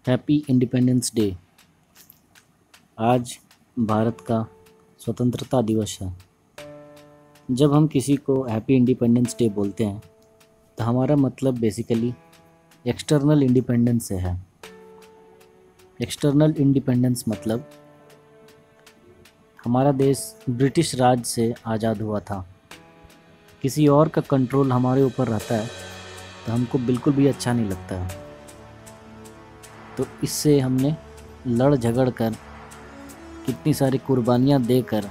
Happy independence day. आज भारत का स्वतंत्रता दिवस है। जब हम किसी को हैप्पी इंडिपेंडेंस डे बोलते हैं तो हमारा मतलब बेसिकली एक्सटर्नल इंडिपेंडेंस से है। एक्सटर्नल इंडिपेंडेंस मतलब हमारा देश ब्रिटिश राज से आज़ाद हुआ था। किसी और का कंट्रोल हमारे ऊपर रहता है तो हमको बिल्कुल भी अच्छा नहीं लगता है। तो इससे हमने लड़ झगड़ कर कितनी सारी कुर्बानियाँ देकर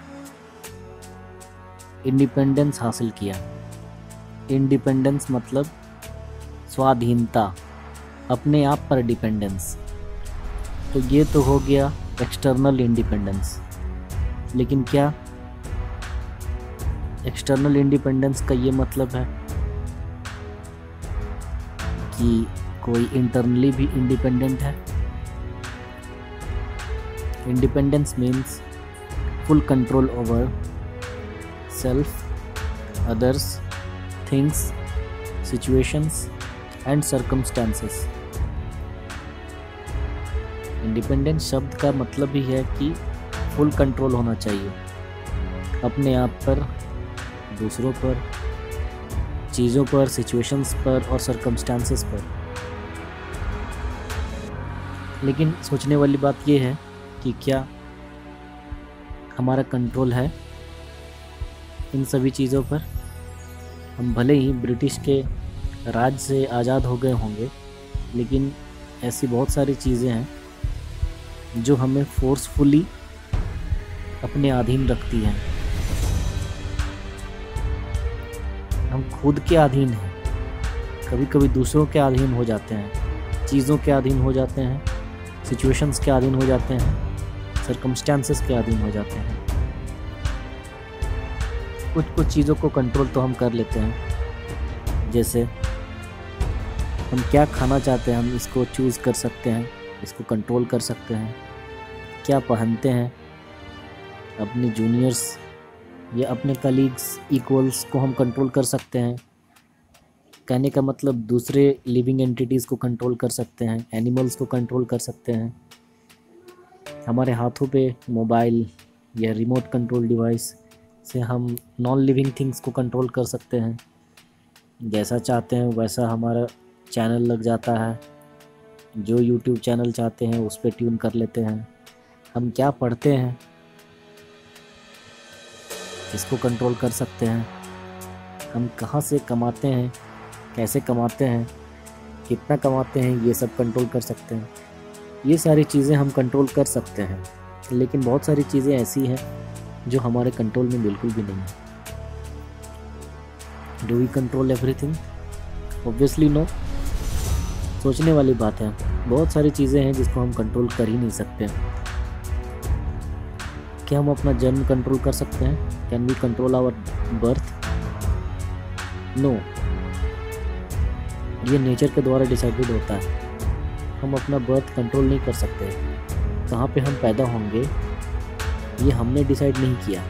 इंडिपेंडेंस हासिल किया। इंडिपेंडेंस मतलब स्वाधीनता, अपने आप पर डिपेंडेंस। तो ये तो हो गया एक्सटर्नल इंडिपेंडेंस। लेकिन क्या एक्सटर्नल इंडिपेंडेंस का ये मतलब है कि कोई इंटरनली भी इंडिपेंडेंट है? Independence means full control over self, others, things, situations and circumstances. Independence शब्द का भी है कि फुल कंट्रोल होना चाहिए अपने आप पर, दूसरों पर, चीज़ों पर, सिचुएशंस पर और सर्कमस्टेंसेस पर। लेकिन सोचने वाली बात यह है कि क्या हमारा कंट्रोल है इन सभी चीज़ों पर? हम भले ही ब्रिटिश के राज से आज़ाद हो गए होंगे, लेकिन ऐसी बहुत सारी चीज़ें हैं जो हमें फोर्सफुली अपने अधीन रखती हैं। हम खुद के अधीन हैं, कभी कभी दूसरों के अधीन हो जाते हैं, चीज़ों के अधीन हो जाते हैं, सिचुएशंस के अधीन हो जाते हैं, सर्कमस्टेंसेस के अधीन हो जाते हैं। कुछ चीज़ों को कंट्रोल तो हम कर लेते हैं, जैसे हम क्या खाना चाहते हैं हम इसको चूज़ कर सकते हैं, इसको कंट्रोल कर सकते हैं। क्या पहनते हैं, अपने जूनियर्स या अपने कलीग्स, इक्वल्स को हम कंट्रोल कर सकते हैं। कहने का मतलब दूसरे लिविंग एंटिटीज़ को कंट्रोल कर सकते हैं, एनिमल्स को कंट्रोल कर सकते हैं। हमारे हाथों पे मोबाइल या रिमोट कंट्रोल डिवाइस से हम नॉन लिविंग थिंग्स को कंट्रोल कर सकते हैं। जैसा चाहते हैं वैसा हमारा चैनल लग जाता है, जो यूट्यूब चैनल चाहते हैं उस पर ट्यून कर लेते हैं। हम क्या पढ़ते हैं इसको कंट्रोल कर सकते हैं। हम कहाँ से कमाते हैं, कैसे कमाते हैं, कितना कमाते हैं, ये सब कंट्रोल कर सकते हैं। ये सारी चीज़ें हम कंट्रोल कर सकते हैं, लेकिन बहुत सारी चीज़ें ऐसी हैं जो हमारे कंट्रोल में बिल्कुल भी नहीं है। Do we control everything? Obviously no. सोचने वाली बात है। बहुत सारी चीज़ें हैं जिसको हम कंट्रोल कर ही नहीं सकते। क्या हम अपना जन्म कंट्रोल कर सकते हैं? Can we control our birth? No, ये नेचर के द्वारा डिसाइडेड होता है। हम अपना बर्थ कंट्रोल नहीं कर सकते। कहाँ पे हम पैदा होंगे ये हमने डिसाइड नहीं किया।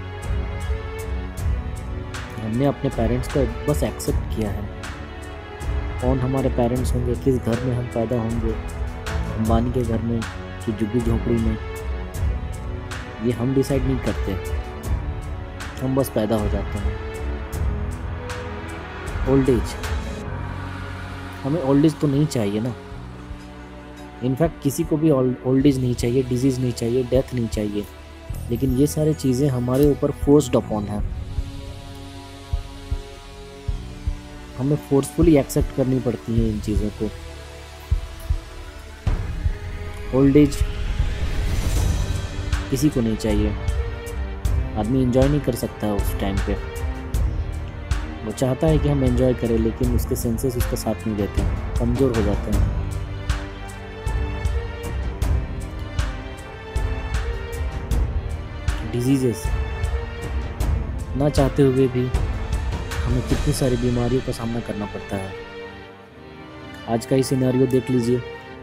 हमने अपने पेरेंट्स को बस एक्सेप्ट किया है। कौन हमारे पेरेंट्स होंगे, किस घर में हम पैदा होंगे, अंबानी के घर में कि झुग्गी झोंपड़ी में, ये हम डिसाइड नहीं करते। हम बस पैदा हो जाते हैं। ओल्ड एज, हमें ओल्ड एज तो नहीं चाहिए ना। इनफैक्ट किसी को भी ओल्ड एज नहीं चाहिए, डिजीज़ नहीं चाहिए, डेथ नहीं चाहिए। लेकिन ये सारी चीज़ें हमारे ऊपर फोर्स्ड अपॉन है। हमें फोर्सफुली एक्सेप्ट करनी पड़ती है इन चीज़ों को। ओल्ड एज किसी को नहीं चाहिए। आदमी एंजॉय नहीं कर सकता है उस टाइम पे। वो चाहता है कि हम एंजॉय करें, लेकिन उसके सेंसेस उसका साथ नहीं देते हैं, कमज़ोर हो जाते हैं। डिजीज़ेस, ना चाहते हुए भी हमें कितनी सारी बीमारियों का सामना करना पड़ता है। आज का ही सिनेरियो देख लीजिए।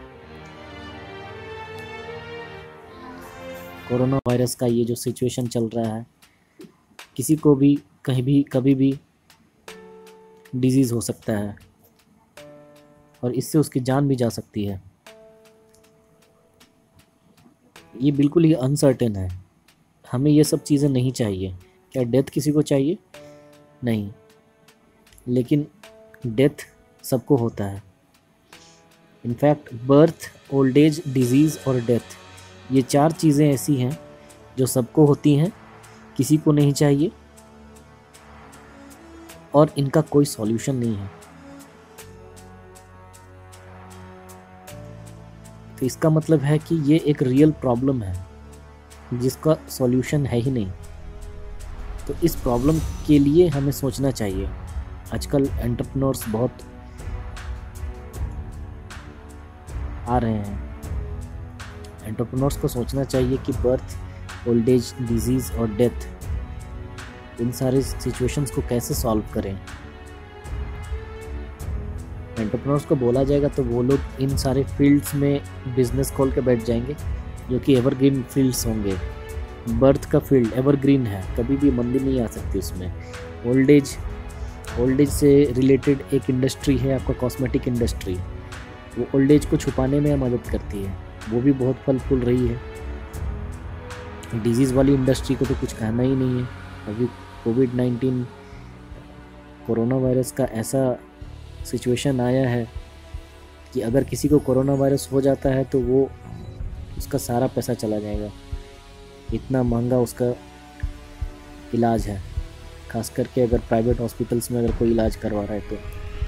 कोरोना वायरस का ये जो सिचुएशन चल रहा है, किसी को भी कहीं भी कभी भी डिजीज़ हो सकता है और इससे उसकी जान भी जा सकती है। ये बिल्कुल ही अनसर्टेन है। हमें ये सब चीज़ें नहीं चाहिए। क्या डेथ किसी को चाहिए? नहीं, लेकिन डेथ सबको होता है। In fact birth, old age, disease और डेथ, ये 4 चीज़ें ऐसी हैं जो सबको होती हैं, किसी को नहीं चाहिए और इनका कोई सॉल्यूशन नहीं है। तो इसका मतलब है कि ये एक रियल प्रॉब्लम है जिसका सॉल्यूशन है ही नहीं। तो इस प्रॉब्लम के लिए हमें सोचना चाहिए। आजकल एंटरप्रेन्योर्स बहुत आ रहे हैं। एंटरप्रेन्योर्स को सोचना चाहिए कि बर्थ, ओल्ड एज, डिजीज़ और डेथ, इन सारे सिचुएशंस को कैसे सॉल्व करें। एंटरप्रेन्योर्स को बोला जाएगा तो वो लोग इन सारे फील्ड्स में बिजनेस खोल के बैठ जाएंगे जो कि एवरग्रीन फील्ड्स होंगे। बर्थ का फील्ड एवरग्रीन है, कभी भी मंदी नहीं आ सकती उसमें। ओल्ड एज से रिलेटेड एक इंडस्ट्री है आपका कॉस्मेटिक इंडस्ट्री, वो ओल्ड एज को छुपाने में मदद करती है, वो भी बहुत फल फूल रही है। डिजीज़ वाली इंडस्ट्री को तो कुछ कहना ही नहीं है। अभी कोविड-19 कोरोना वायरस का ऐसा सिचुएशन आया है कि अगर किसी को कोरोना वायरस हो जाता है तो वो उसका सारा पैसा चला जाएगा। इतना महंगा उसका इलाज है, खास करके अगर प्राइवेट हॉस्पिटल्स में अगर कोई इलाज करवा रहा है तो।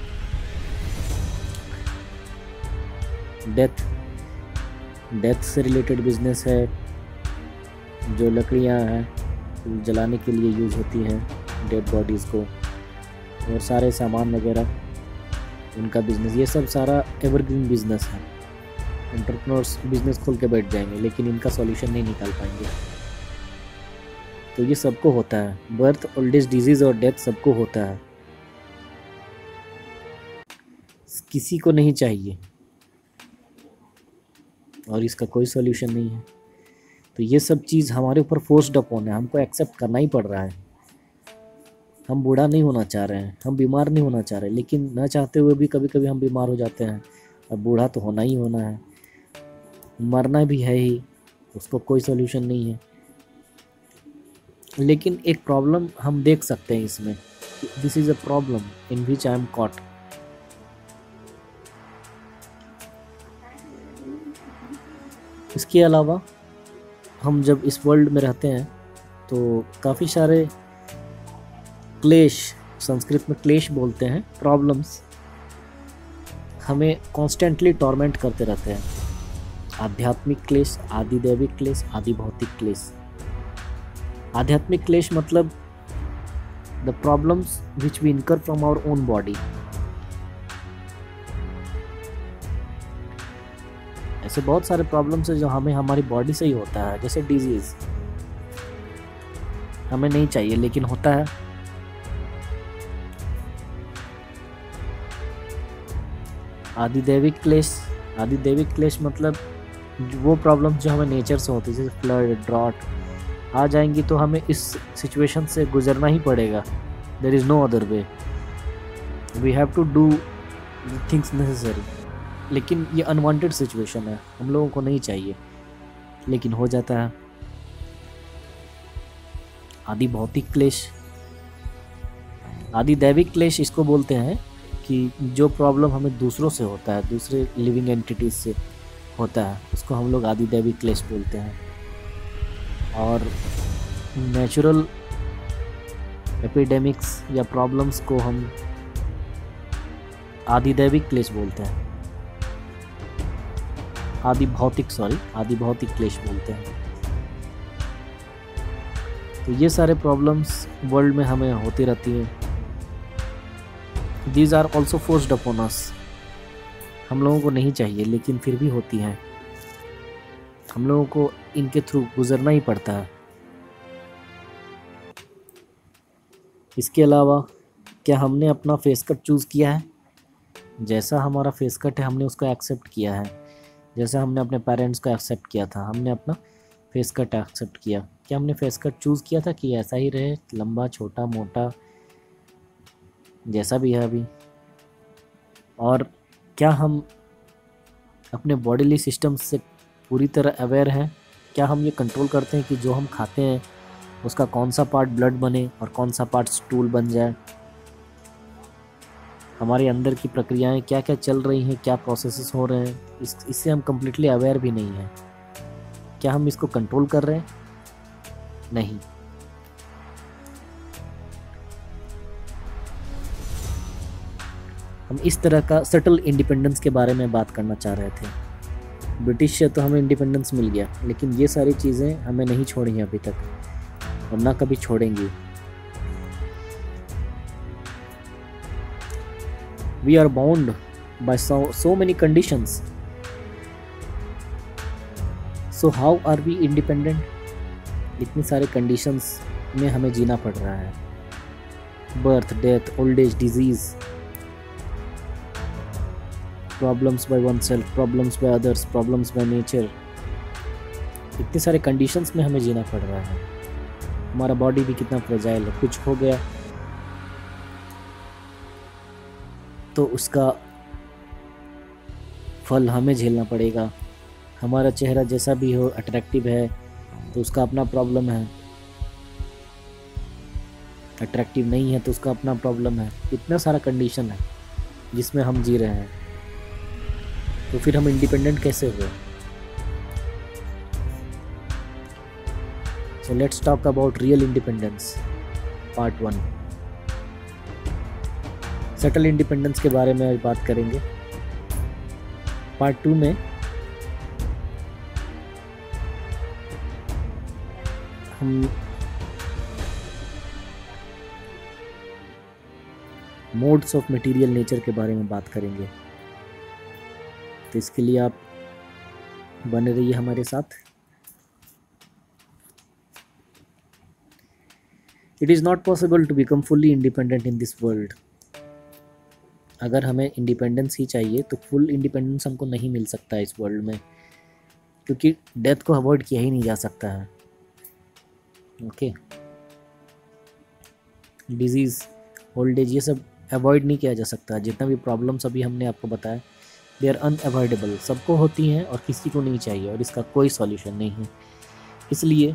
डेथ से रिलेटेड बिजनेस है, जो लकड़ियां हैं जलाने के लिए यूज होती हैं डेड बॉडीज़ को, और सारे सामान वगैरह उनका बिज़नेस, ये सब सारा एवरग्रीन बिजनेस है। एंटरप्रेन्योर्स बिजनेस खोल के बैठ जाएंगे लेकिन इनका सॉल्यूशन नहीं निकाल पाएंगे। तो ये सबको होता है, बर्थ, ओल्ड एज, डिजीज़ और डेथ सबको होता है, किसी को नहीं चाहिए और इसका कोई सॉल्यूशन नहीं है। तो ये सब चीज़ हमारे ऊपर फोर्स्ड अपॉन है, हमको एक्सेप्ट करना ही पड़ रहा है। हम बूढ़ा नहीं होना चाह रहे हैं, हम बीमार नहीं होना चाह रहे, लेकिन ना चाहते हुए भी कभी कभी हम बीमार हो जाते हैं। अब बूढ़ा तो होना ही होना है, मरना भी है ही, उसको कोई सॉल्यूशन नहीं है। लेकिन एक प्रॉब्लम हम देख सकते हैं इसमें, this is a problem in which I am caught. इसके अलावा हम जब इस वर्ल्ड में रहते हैं तो काफ़ी सारे क्लेश, संस्कृत में क्लेश बोलते हैं, प्रॉब्लम्स हमें कॉन्स्टेंटली टॉर्मेंट करते रहते हैं। आध्यात्मिक क्लेश, आदिदैविक क्लेश, आदि भौतिक क्लेश। आध्यात्मिक क्लेश मतलब the problems which we incur from our own body. ऐसे बहुत सारे प्रॉब्लम्स है जो हमें हमारी बॉडी से ही होता है, जैसे डिजीज हमें नहीं चाहिए लेकिन होता है। आदिदैविक क्लेश मतलब वो प्रॉब्लम्स जो हमें नेचर से होती है, जैसे फ्लड, ड्रॉट आ जाएंगी तो हमें इस सिचुएशन से गुजरना ही पड़ेगा। There is no other way, we have to do things necessary. लेकिन ये अनवांटेड सिचुएशन है, हम लोगों को नहीं चाहिए लेकिन हो जाता है। आदि भौतिक क्लेश, आदि दैविक क्लेश इसको बोलते हैं कि जो प्रॉब्लम हमें दूसरों से होता है, दूसरे लिविंग एंटिटीज से होता है, उसको हम लोग आदि दैविक क्लेश बोलते हैं। और नेचुरल एपिडेमिक्स या प्रॉब्लम्स को हम आदि दैविक क्लेश बोलते हैं, आदि भौतिक क्लेश बोलते हैं। तो ये सारे प्रॉब्लम्स वर्ल्ड में हमें होती रहती हैं। These are also forced upon us, हम लोगों को नहीं चाहिए लेकिन फिर भी होती हैं, हम लोगों को इनके थ्रू गुजरना ही पड़ता है। इसके अलावा क्या हमने अपना फेस कट चूज़ किया है? जैसा हमारा फेस कट है हमने उसको एक्सेप्ट किया है, जैसे हमने अपने पेरेंट्स को एक्सेप्ट किया था, हमने अपना फेस कट एक्सेप्ट किया। क्या हमने फेस कट चूज़ किया था कि ऐसा ही रहे, लंबा, छोटा, मोटा, जैसा भी है अभी? और क्या हम अपने बॉडीली सिस्टम से पूरी तरह अवेयर हैं क्या हम ये कंट्रोल करते हैं कि जो हम खाते हैं उसका कौन सा पार्ट ब्लड बने और कौन सा पार्ट स्टूल बन जाए? हमारे अंदर की प्रक्रियाएं क्या क्या चल रही हैं, क्या प्रोसेसेस हो रहे हैं, इससे हम कम्प्लीटली अवेयर भी नहीं हैं। क्या हम इसको कंट्रोल कर रहे हैं? नहीं। हम इस तरह का सटल इंडिपेंडेंस के बारे में बात करना चाह रहे थे। ब्रिटिश से तो हमें इंडिपेंडेंस मिल गया, लेकिन ये सारी चीज़ें हमें नहीं छोड़ी हैं अभी तक और ना कभी छोड़ेंगी। We are bound by so many conditions. So how are we independent? इतनी सारे conditions में हमें जीना पड़ रहा है। Birth, death, old age, disease, problems by oneself, problems by others, problems by nature. इतने सारे conditions में हमें जीना पड़ रहा है। हमारा body भी कितना fragile है, कुछ हो गया तो उसका फल हमें झेलना पड़ेगा। हमारा चेहरा जैसा भी हो, अट्रैक्टिव है तो उसका अपना प्रॉब्लम है, अट्रैक्टिव नहीं है तो उसका अपना प्रॉब्लम है। इतना सारा कंडीशन है जिसमें हम जी रहे हैं, तो फिर हम इंडिपेंडेंट कैसे हुए? So let's talk about real independence part 1। Subtle independence के बारे में आज बात करेंगे। पार्ट 2 में हम मोड्स ऑफ मटेरियल नेचर के बारे में बात करेंगे। तो इसके लिए आप बने रहिए हमारे साथ। It is not possible to become fully independent in this world. अगर हमें इंडिपेंडेंस ही चाहिए तो फुल इंडिपेंडेंस हमको नहीं मिल सकता है इस वर्ल्ड में, क्योंकि डेथ को अवॉइड किया ही नहीं जा सकता है। ओके, डिजीज़, ओल्ड एज, ये सब अवॉइड नहीं किया जा सकता। जितना भी प्रॉब्लम्स अभी हमने आपको बताया, दे आर अनअवॉइडेबल, सबको होती हैं और किसी को नहीं चाहिए और इसका कोई सॉल्यूशन नहीं है। इसलिए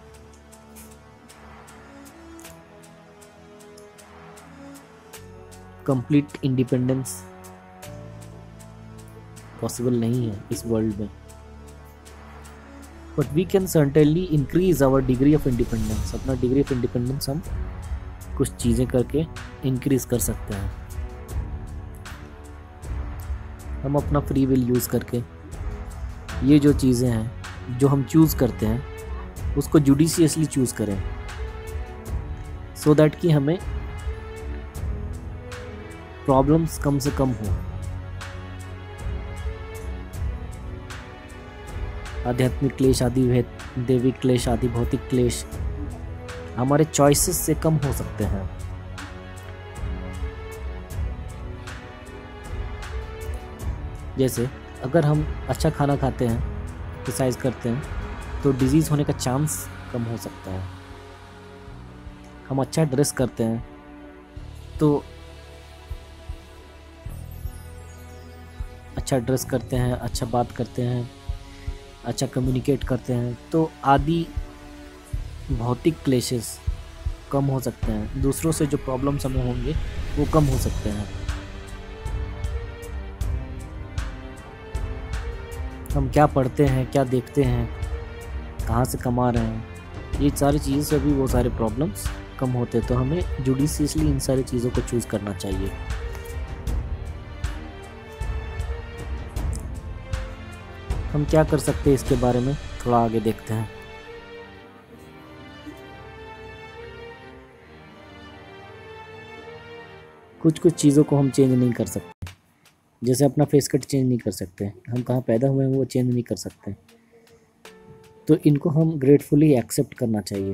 कंप्लीट इंडिपेंडेंस पॉसिबल नहीं है इस वर्ल्ड में, but we can certainly increase our degree of independence. अपना डिग्री ऑफ इंडिपेंडेंस हम कुछ चीज़ें करके इंक्रीज कर सकते हैं। हम अपना फ्री विल यूज़ करके ये जो चीज़ें हैं जो हम चूज़ करते हैं उसको जुडिशियसली चूज़ करें, सो दैट कि हमें प्रॉब्लम्स कम से कम हो। आध्यात्मिक क्लेश आदि, दैविक क्लेश आदि, भौतिक क्लेश हमारे चॉइसेस से कम हो सकते हैं। जैसे अगर हम अच्छा खाना खाते हैं, एक्सरसाइज करते हैं, तो डिजीज़ होने का चांस कम हो सकता है। हम अच्छा ड्रेस करते हैं तो अच्छा ड्रेस करते हैं, अच्छा बात करते हैं, अच्छा कम्युनिकेट करते हैं, तो आदि भौतिक क्लेशेस कम हो सकते हैं। दूसरों से जो प्रॉब्लम्स हमें होंगे वो कम हो सकते हैं। हम क्या पढ़ते हैं, क्या देखते हैं, कहाँ से कमा रहे हैं, ये सारी चीज़ें से भी वो सारे प्रॉब्लम्स कम होते हैं। तो हमें जुडिशियसली इन सारी चीज़ों को चूज़ करना चाहिए। हम क्या कर सकते हैं इसके बारे में थोड़ा आगे देखते हैं। कुछ चीज़ों को हम चेंज नहीं कर सकते, जैसे अपना फेस कट चेंज नहीं कर सकते, हम कहाँ पैदा हुए हैं वो चेंज नहीं कर सकते, तो इनको हम ग्रेटफुली एक्सेप्ट करना चाहिए।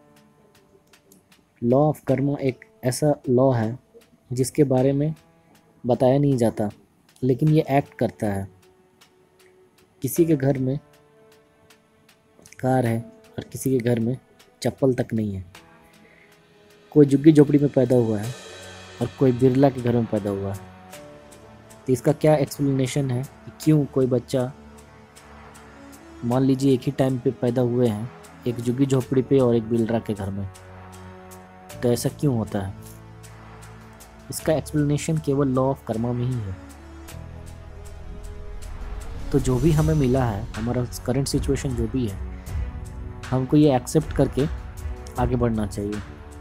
लॉ ऑफ कर्मा एक ऐसा लॉ है जिसके बारे में बताया नहीं जाता, लेकिन ये एक्ट करता है। किसी के घर में कार है और किसी के घर में चप्पल तक नहीं है। कोई झुग्गी झोपड़ी में पैदा हुआ है और कोई बिरला के घर में पैदा हुआ है। तो इसका क्या एक्सप्लेनेशन है कि क्यों कोई बच्चा मान लीजिए एक ही टाइम पे पैदा हुए हैं, एक झुग्गी झोपड़ी पे और एक बिल्डरा के घर में, तो ऐसा क्यों होता है? इसका एक्सप्लेनेशन केवल लॉ ऑफ कर्मा में ही है। तो जो भी हमें मिला है, हमारा करंट सिचुएशन जो भी है, हमको ये एक्सेप्ट करके आगे बढ़ना चाहिए।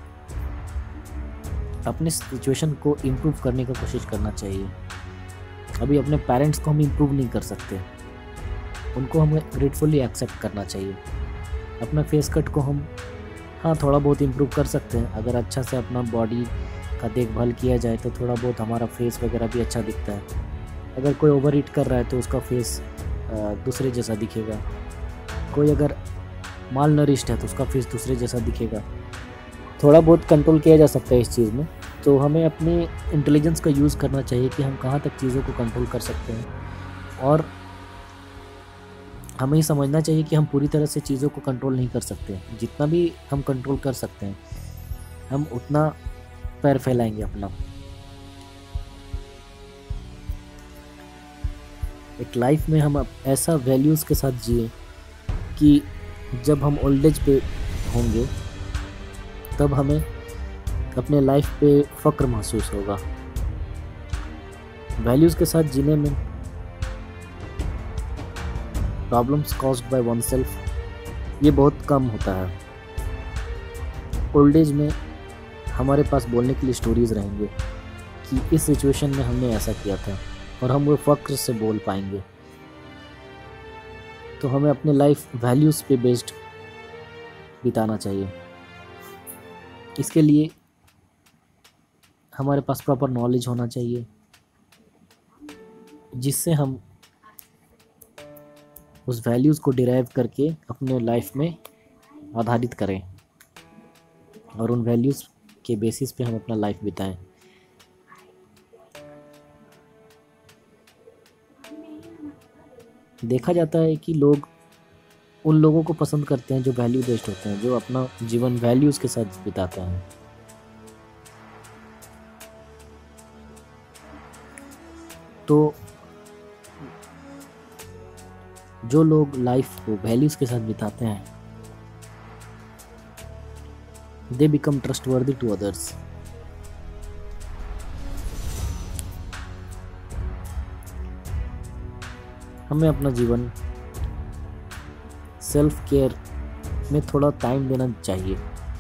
अपने सिचुएशन को इम्प्रूव करने की कोशिश करना चाहिए। अभी अपने पेरेंट्स को हम इम्प्रूव नहीं कर सकते, उनको हमें ग्रेटफुली एक्सेप्ट करना चाहिए। अपना फेस कट को हम थोड़ा बहुत इम्प्रूव कर सकते हैं। अगर अच्छा से अपना बॉडी का देखभाल किया जाए तो थोड़ा बहुत हमारा फेस वगैरह भी अच्छा दिखता है। अगर कोई ओवर ईट कर रहा है तो उसका फेस दूसरे जैसा दिखेगा। कोई अगर माल नरिश्ड है तो उसका फेस दूसरे जैसा दिखेगा। थोड़ा बहुत कंट्रोल किया जा सकता है इस चीज़ में। तो हमें अपने इंटेलिजेंस का यूज़ करना चाहिए कि हम कहाँ तक चीज़ों को कंट्रोल कर सकते हैं, और हमें ये समझना चाहिए कि हम पूरी तरह से चीज़ों को कंट्रोल नहीं कर सकते। जितना भी हम कंट्रोल कर सकते हैं, हम उतना पैर फैलाएंगे अपना। एक लाइफ में हम ऐसा वैल्यूज़ के साथ जिए कि जब हम ओल्ड एज पे होंगे तब हमें अपने लाइफ पे फ़ख्र महसूस होगा। वैल्यूज़ के साथ जीने में problems caused by oneself ये बहुत कम होता है। ओल्ड एज में हमारे पास बोलने के लिए स्टोरीज़ रहेंगे कि इस सिचुएशन में हमने ऐसा किया था, और हम वो फ़ख्र से बोल पाएंगे। तो हमें अपने लाइफ वैल्यूज़ पे बेस्ड बिताना चाहिए। इसके लिए हमारे पास प्रॉपर नॉलेज होना चाहिए, जिससे हम उस वैल्यूज़ को डिराइव करके अपने लाइफ में आधारित करें, और उन वैल्यूज़ के बेसिस पे हम अपना लाइफ बिताएं। देखा जाता है कि लोग उन लोगों को पसंद करते हैं जो वैल्यू बेस्ड होते हैं, जो अपना जीवन वैल्यूज़ के साथ बिताते हैं। तो जो लोग लाइफ को वैल्यूज़ के साथ बिताते हैं, they become trustworthy to others. हमें अपना जीवन सेल्फ केयर में थोड़ा टाइम देना चाहिए।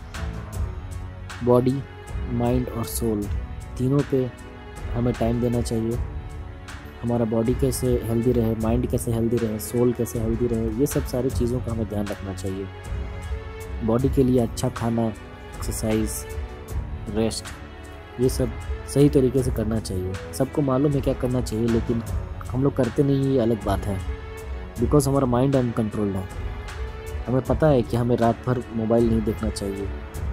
बॉडी, माइंड और सोल तीनों पे हमें टाइम देना चाहिए। हमारा बॉडी कैसे हेल्दी रहे, माइंड कैसे हेल्दी रहे, सोल कैसे हेल्दी रहे, ये सब सारी चीज़ों का हमें ध्यान रखना चाहिए। बॉडी के लिए अच्छा खाना, एक्सरसाइज, रेस्ट, ये सब सही तरीके से करना चाहिए। सबको मालूम है क्या करना चाहिए, लेकिन हम लोग करते नहीं, ये अलग बात है। बिकॉज हमारा माइंड अनकंट्रोल्ड है। हमें पता है कि हमें रात भर मोबाइल नहीं देखना चाहिए,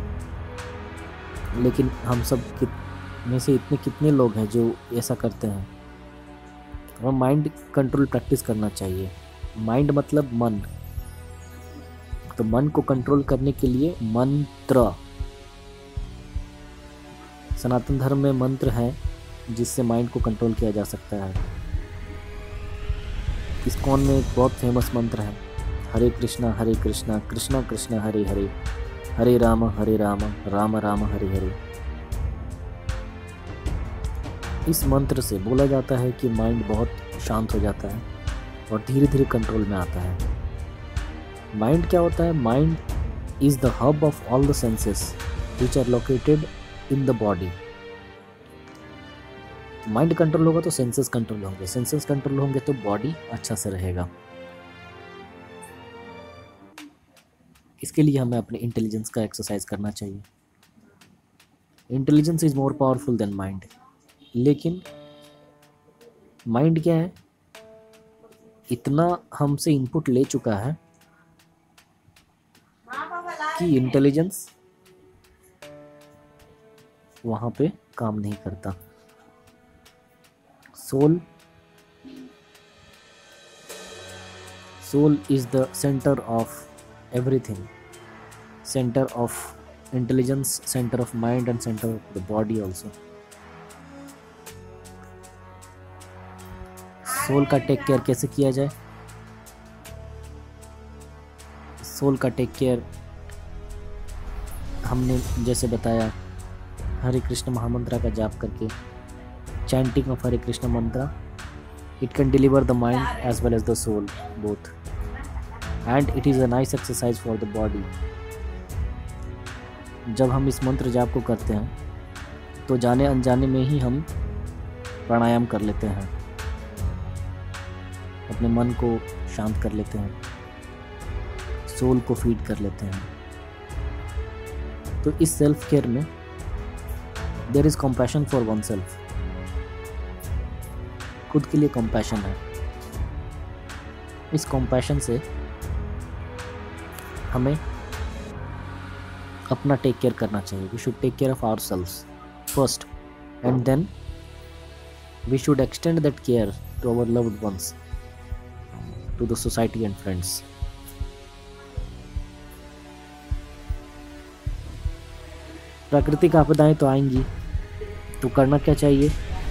लेकिन हम सब में से इतने कितने लोग हैं जो ऐसा करते हैं। हमें माइंड कंट्रोल प्रैक्टिस करना चाहिए। माइंड मतलब मन। तो मन को कंट्रोल करने के लिए मंत्र, सनातन धर्म में मंत्र है जिससे माइंड को कंट्रोल किया जा सकता है। इस्कॉन में एक बहुत फेमस मंत्र है, हरे कृष्णा कृष्णा कृष्णा हरे हरे, हरे राम राम राम हरे हरे। इस मंत्र से बोला जाता है कि माइंड बहुत शांत हो जाता है और धीरे धीरे कंट्रोल में आता है। माइंड क्या होता है? Mind is the hub of all the senses which are located in the body. Mind control होगा तो सेंसेस कंट्रोल होंगे, सेंसेस कंट्रोल होंगे तो बॉडी अच्छा से रहेगा। इसके लिए हमें अपने इंटेलिजेंस का एक्सरसाइज करना चाहिए। Intelligence is more powerful than mind. लेकिन माइंड क्या है, इतना हमसे इनपुट ले चुका है कि इंटेलिजेंस वहाँ पे काम नहीं करता। Soul is the centre of everything, centre of intelligence, centre of mind and centre of the body also. Soul का टेक केयर कैसे किया जाए? सोल का टेक केयर हमने जैसे बताया, हरे कृष्ण महामंत्रा का जाप करके, चैंटिंग ऑफ हरे कृष्ण मंत्र, it can deliver the mind as well as the soul both, and it is a nice exercise for the body. जब हम इस मंत्र जाप को करते हैं तो जाने अनजाने में ही हम प्राणायाम कर लेते हैं, अपने मन को शांत कर लेते हैं, सोल को फीड कर लेते हैं। तो इस सेल्फ केयर में there is compassion for oneself, खुद के लिए कंपैशन है। इस कंपैशन से हमें अपना टेक केयर करना चाहिए। We should take care of ourselves first, and then we should extend that care to our loved ones, to the society and friends. प्राकृतिक आपदाएं तो आएंगी, तो करना क्या चाहिए?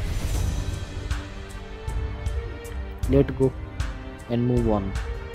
Let go and move on.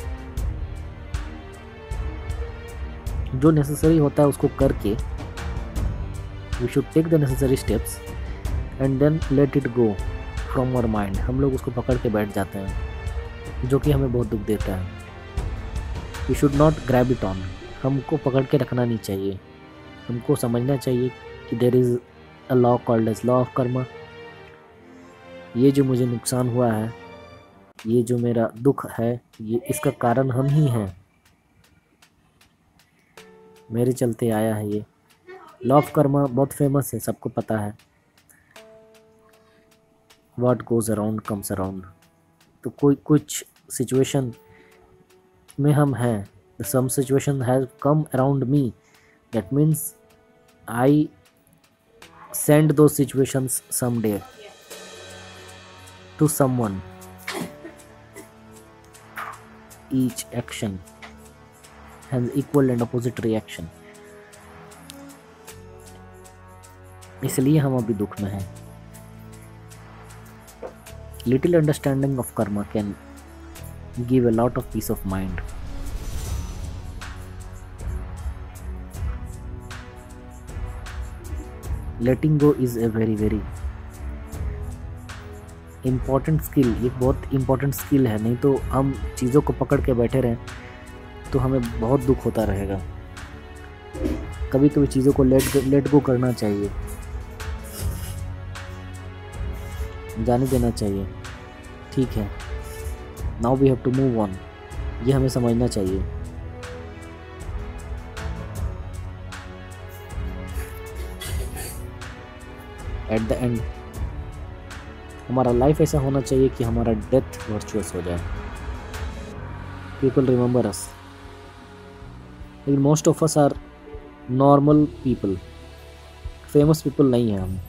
जो नेसेसरी होता है उसको करके we should take the necessary steps and then let it go from our mind. हम लोग उसको पकड़ के बैठ जाते हैं, जो कि हमें बहुत दुख देता है। We should not grab it on, हमको पकड़ के रखना नहीं चाहिए। हमको समझना चाहिए कि there is a law called as law of karma. ये जो मुझे नुकसान हुआ है, ये जो मेरा दुख है, ये इसका कारण हम ही हैं, मेरे चलते आया है ये। लॉ ऑफ कर्मा बहुत फेमस है, सबको पता है। What goes around comes around. तो कोई कुछ सिचुएशन में हम हैं, some situation has come around me, that means I send two situations someday to someone. Each action has equal and opposite reaction. इसलिए हम अभी दुख में हैं। Little understanding of karma can give a lot of peace of mind. Letting go is a very very important skill. ये बहुत important skill है, नहीं तो हम चीज़ों को पकड़ के बैठे रहें तो हमें बहुत दुख होता रहेगा। कभी कभी चीज़ों को लेट गो करना चाहिए, जाने देना चाहिए। ठीक है, now we have to move on, ये हमें समझना चाहिए। एट द एंड हमारा लाइफ ऐसा होना चाहिए कि हमारा डेथ वर्चुअस हो जाए। पीपल रिमेंबर अस, लेकिन most of us are normal people, famous people नहीं है हम।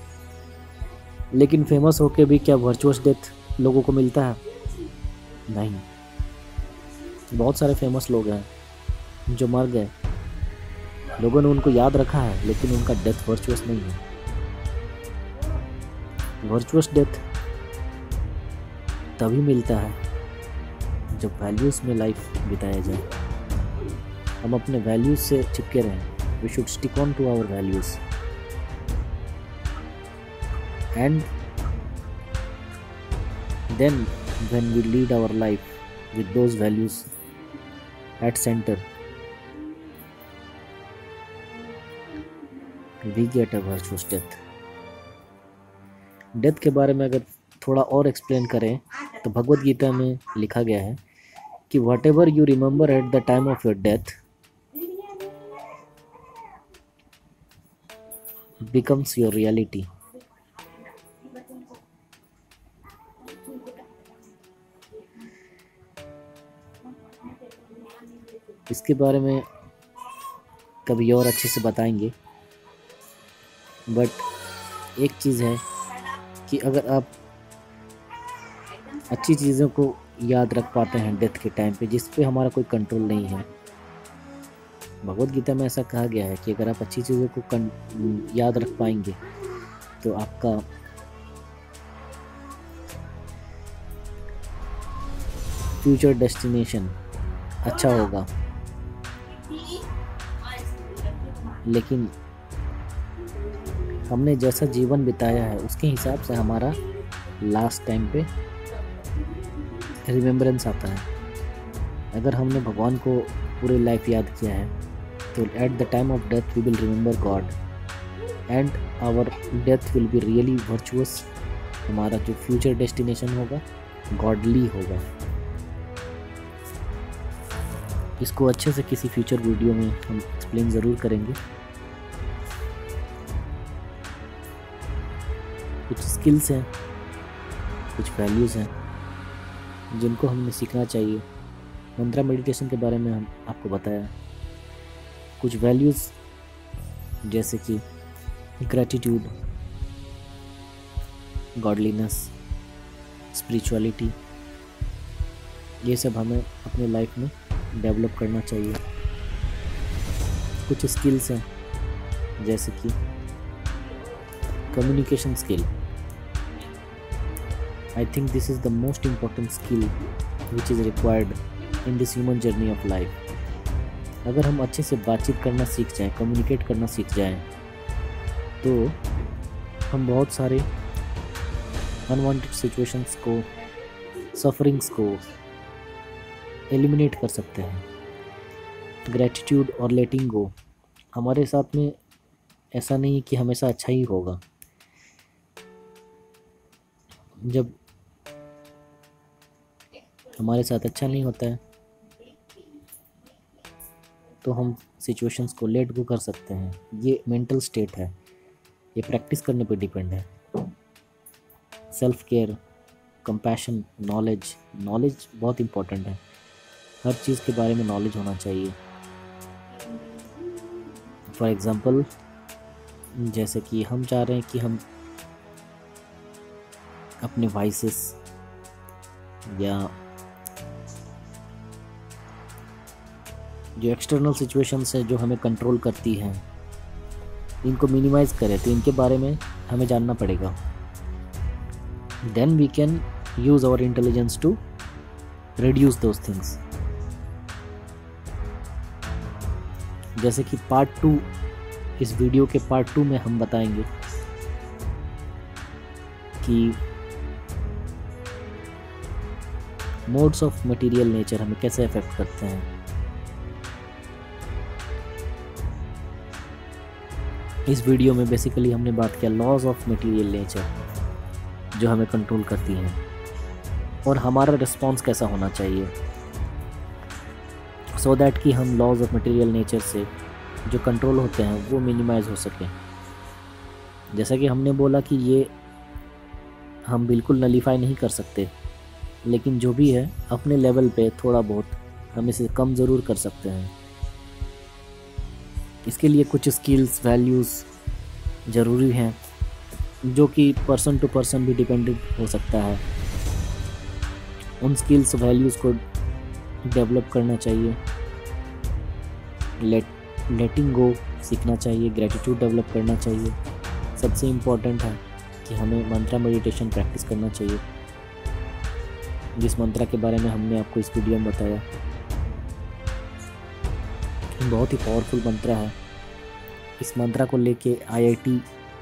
लेकिन फेमस होके भी क्या वर्चुअस डेथ लोगों को मिलता है? नहीं। बहुत सारे फेमस लोग हैं जो मर गए, लोगों ने उनको याद रखा है, लेकिन उनका डेथ वर्चुअस नहीं है। वर्चुअस डेथ तभी मिलता है जब वैल्यूज़ में लाइफ बिताया जाए। हम अपने वैल्यूज़ से चिपके रहें। We should stick on to our values and then when we lead our life with those values at centre, we get a virtuous death. Death के बारे में अगर थोड़ा और एक्सप्लेन करें तो भगवद गीता में लिखा गया है कि whatever you remember at the time of your death becomes your reality. इसके बारे में कभी और अच्छे से बताएंगे, बट एक चीज़ है कि अगर आप अच्छी चीज़ों को याद रख पाते हैं डेथ के टाइम पे, जिस पे हमारा कोई कंट्रोल नहीं है, भगवद गीता में ऐसा कहा गया है कि अगर आप अच्छी चीज़ों को याद रख पाएंगे तो आपका फ्यूचर डेस्टिनेशन अच्छा होगा। लेकिन हमने जैसा जीवन बिताया है उसके हिसाब से हमारा लास्ट टाइम पे रिमेम्बरेंस आता है। अगर हमने भगवान को पूरी लाइफ याद किया है तो at the time of death we will remember God and our death will be really virtuous. हमारा जो फ्यूचर डेस्टिनेशन होगा गॉडली होगा। इसको अच्छे से किसी फ्यूचर वीडियो में हम एक्सप्लेन ज़रूर करेंगे। कुछ स्किल्स हैं, कुछ वैल्यूज़ हैं जिनको हमने सीखना चाहिए। मंत्रा मेडिटेशन के बारे में हम आपको बताया। कुछ वैल्यूज़ जैसे कि ग्रैटिट्यूड, गॉडलीनेस, स्पिरिचुअलिटी, ये सब हमें अपने लाइफ में डेवलप करना चाहिए। कुछ स्किल्स हैं जैसे कि communication skill. I think this is the most important skill which is required in this human journey of life. अगर हम अच्छे से बातचीत करना सीख जाएं, कम्युनिकेट करना सीख जाएं, तो हम बहुत सारे अनवांटेड सिचुएशंस को, सफरिंग्स को एलिमिनेट कर सकते हैं। ग्रैटिट्यूड और लेटिंग गो, हमारे साथ में ऐसा नहीं कि हमेशा अच्छा ही होगा। जब हमारे साथ अच्छा नहीं होता है तो हम सिचुएशंस को लेट गो कर सकते हैं। ये मेंटल स्टेट है, ये प्रैक्टिस करने पे डिपेंड है। सेल्फ केयर, कंपैशन, नॉलेज बहुत इम्पोर्टेंट है। हर चीज़ के बारे में नॉलेज होना चाहिए। फॉर एग्ज़ाम्पल, जैसे कि हम चाह रहे हैं कि हम अपने वाइसेस या जो एक्सटर्नल सिचुएशंस है जो हमें कंट्रोल करती हैं, इनको मिनिमाइज़ करें, तो इनके बारे में हमें जानना पड़ेगा। Then we can use our intelligence to reduce those things. जैसे कि पार्ट 2, इस वीडियो के पार्ट 2 में हम बताएंगे कि मोड्स ऑफ मटेरियल नेचर हमें कैसे अफेक्ट करते हैं। इस वीडियो में बेसिकली हमने बात किया लॉज ऑफ मटेरियल नेचर जो हमें कंट्रोल करती हैं और हमारा रिस्पॉन्स कैसा होना चाहिए, सो दैट कि हम लॉज ऑफ मटेरियल नेचर से जो कंट्रोल होते हैं वो मिनिमाइज हो सके। जैसा कि हमने बोला कि ये हम बिल्कुल नलीफाई नहीं कर सकते, लेकिन जो भी है अपने लेवल पे थोड़ा बहुत हम इसे कम ज़रूर कर सकते हैं। इसके लिए कुछ स्किल्स, वैल्यूज़ ज़रूरी हैं जो कि पर्सन टू पर्सन भी डिपेंडेंट हो सकता है। उन स्किल्स, वैल्यूज़ को डेवलप करना चाहिए। लेटिंग गो सीखना चाहिए, ग्रैटिट्यूड डेवलप करना चाहिए। सबसे इम्पोर्टेंट है कि हमें मंत्रा मेडिटेशन प्रैक्टिस करना चाहिए, जिस मंत्रा के बारे में हमने आपको इस वीडियो में बताया। बहुत ही पावरफुल मंत्रा है। इस मंत्रा को लेके IIT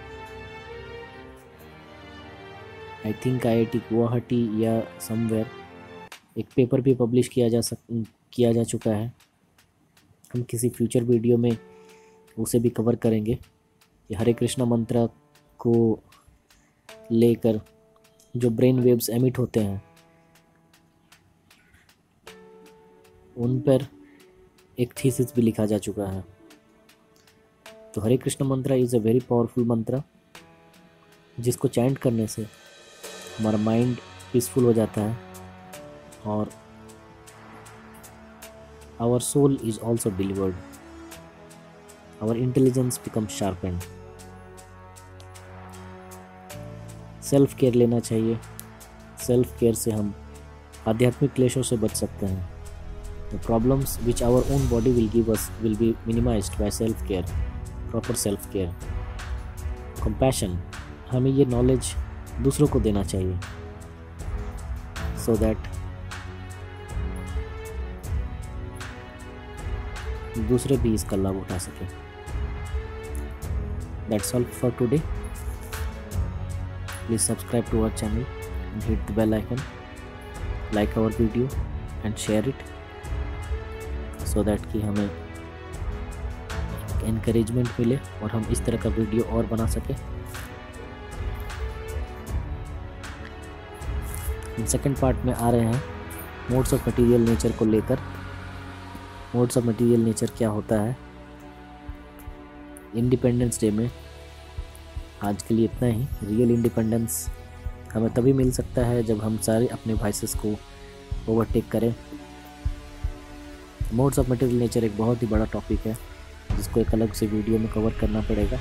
गुवाहाटी या समवेयर एक पेपर भी पब्लिश किया जा चुका है। हम किसी फ्यूचर वीडियो में उसे भी कवर करेंगे कि हरे कृष्णा मंत्रा को लेकर जो ब्रेन वेव्स एमिट होते हैं उन पर एक थीसिस भी लिखा जा चुका है। तो Hare Krishna mantra is a very powerful mantra, जिसको चैंट करने से हमारा माइंड पीसफुल हो जाता है और our soul is also delivered, our intelligence becomes sharpened. Self care लेना चाहिए। सेल्फ केयर से हम आध्यात्मिक क्लेशों से बच सकते हैं। The problems which our own body will give us will be minimized by self-care, proper self-care. Compassion, हमें ये नॉलेज दूसरों को देना चाहिए so that दूसरे भी इसका लाभ उठा सकें। That's all for today. Please subscribe to our channel and hit the bell icon, like our video and share it, so that कि हमें encouragement मिले और हम इस तरह का वीडियो और बना सके। सेकंड पार्ट में आ रहे हैं मोड्स ऑफ मटेरियल नेचर को लेकर। मोड्स ऑफ मटेरियल नेचर क्या होता है इंडिपेंडेंस डे में। आज के लिए इतना ही। रियल इंडिपेंडेंस हमें तभी मिल सकता है जब हम सारे अपने वाइसेस को ओवरटेक करें। मोड्स ऑफ मटेरियल नेचर एक बहुत ही बड़ा टॉपिक है जिसको एक अलग से वीडियो में कवर करना पड़ेगा।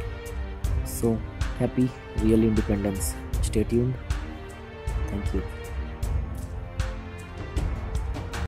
So happy real independence. Stay tuned. Thank you.